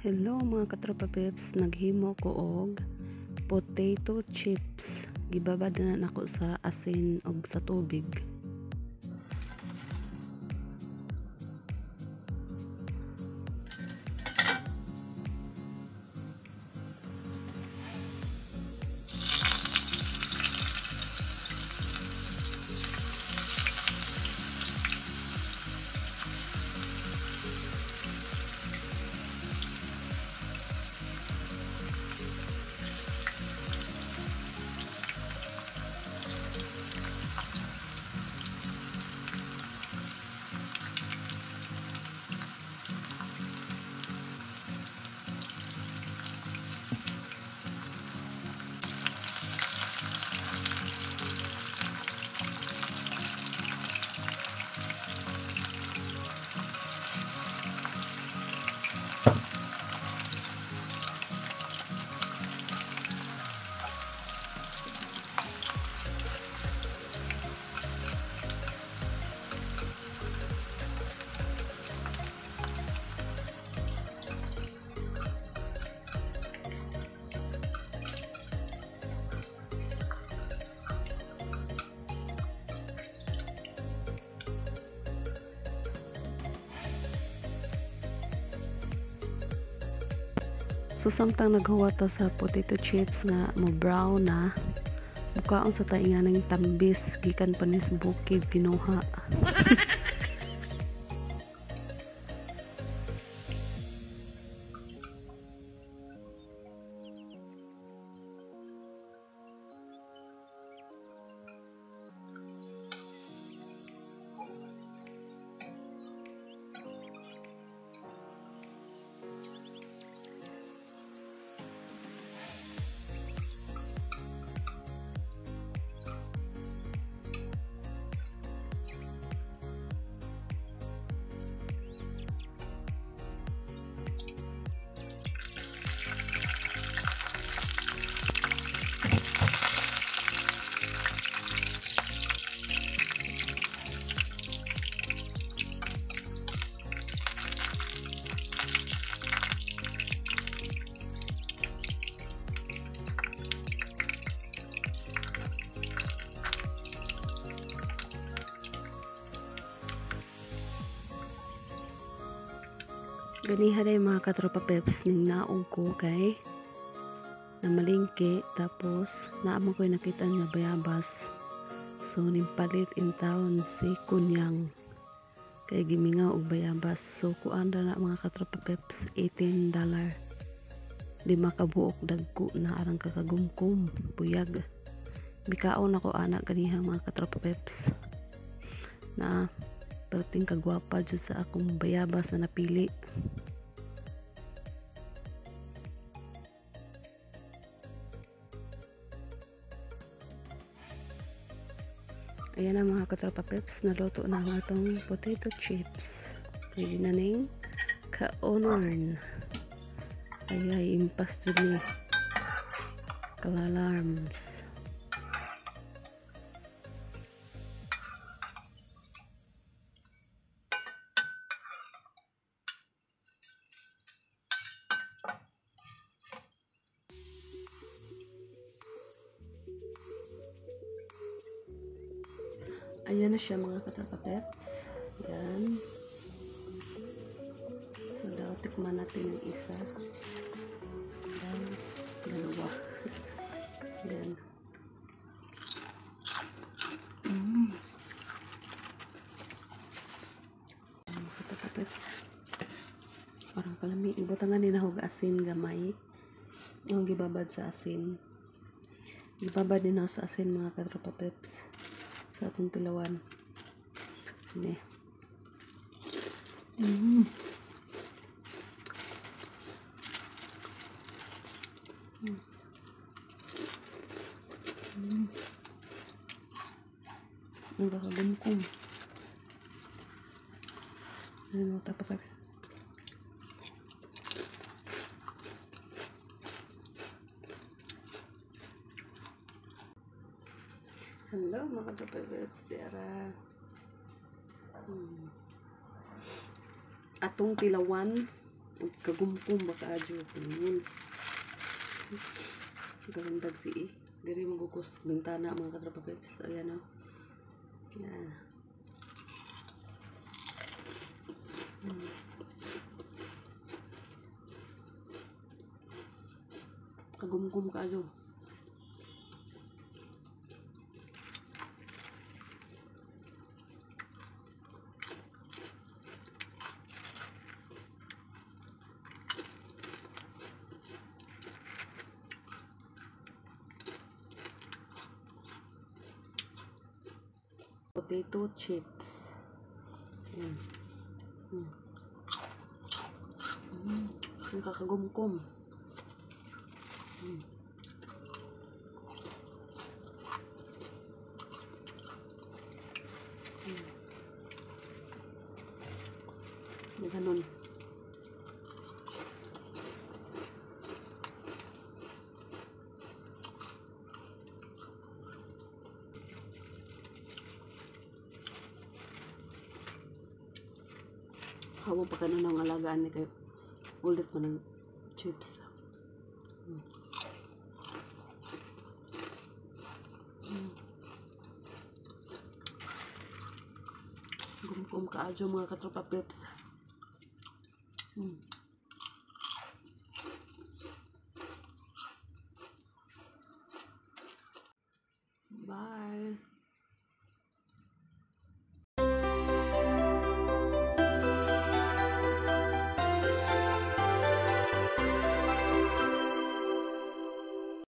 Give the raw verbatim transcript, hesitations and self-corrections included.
Hello mga katropa peps, naghimo ko og potato chips. Gibabad na nako sa asin og sa tubig. So samtang naghuwa ta sa potato chips nga mo brown na, mukaon sa tainganang tambis gikan pa ni sa bukid kinuha. Ganiha rin mga katropa peps ning naong ko kay na malingki, tapos naamang ko'y nakita nga bayabas, so nimpalit in town si kunyang kay gimingaw og bayabas. So kuan ra na mga katropa peps, eighteen dollar, lima ka buok dagko na arang kakagumkum buyag. Bikaon ako anak ganiha mga katropa peps na perting kagwapa jud sa akong bayabas na napili. Ayan na mga katropa peps, naluto na ang atong potato chips. Pwede na ning ka-onorn. Ay impas jud ni kalalarms. Ayan na siya mga katropa peps. Yan. So daw tikman natin ang isa. Yan. Dalawa. Yan. Mm. Mga katropa peps. Parang kalami. Ibutangan din ako asin gamay. Yung gibabad sa asin. Gibabad din ako sa asin mga katropa peps. Sa atong tilawan. Ini. Mm. Mm. Mm. Ang kakagumkum. Ano mo tapakan? Hello mga katropa peps, diara hmm. atong tilawan ug kagumkum baka adyo kun. Garandag si eh. Diri magugos bintana mga katropa peps. Ayan o. Yan. Hmm. Kagumkum ka adyo. Potato chips. Yan. Hmm. Hmm. Ang kakagumkum. Hmm. Hmm. Ganun. Hawa pa ka na ng alagaan ni kayo. Ulit mo ng chips. Hmm. Hmm. Gumkum ka adyo mga katropa peps. Hmm.